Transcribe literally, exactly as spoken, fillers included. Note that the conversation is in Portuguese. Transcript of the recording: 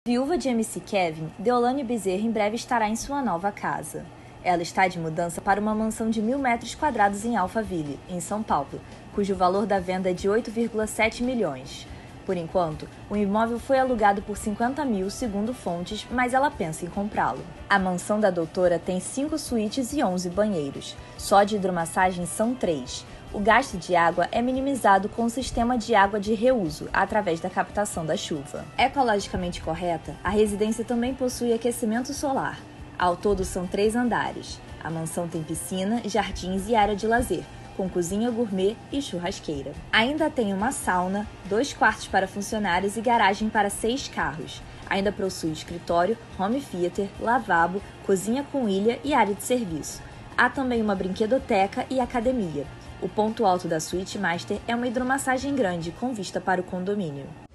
Viúva de M C Kevin, Deolane Bezerra em breve estará em sua nova casa. Ela está de mudança para uma mansão de mil metros quadrados em Alphaville, em São Paulo, cujo valor da venda é de oito vírgula sete milhões. Por enquanto, o imóvel foi alugado por cinquenta mil, segundo fontes, mas ela pensa em comprá-lo. A mansão da doutora tem cinco suítes e onze banheiros. Só de hidromassagem são três. O gasto de água é minimizado com o sistema de água de reuso, através da captação da chuva. Ecologicamente correta, a residência também possui aquecimento solar. Ao todo são três andares. A mansão tem piscina, jardins e área de lazer, com cozinha gourmet e churrasqueira. Ainda tem uma sauna, dois quartos para funcionários e garagem para seis carros. Ainda possui escritório, home theater, lavabo, cozinha com ilha e área de serviço. Há também uma brinquedoteca e academia. O ponto alto da suíte master é uma hidromassagem grande com vista para o condomínio.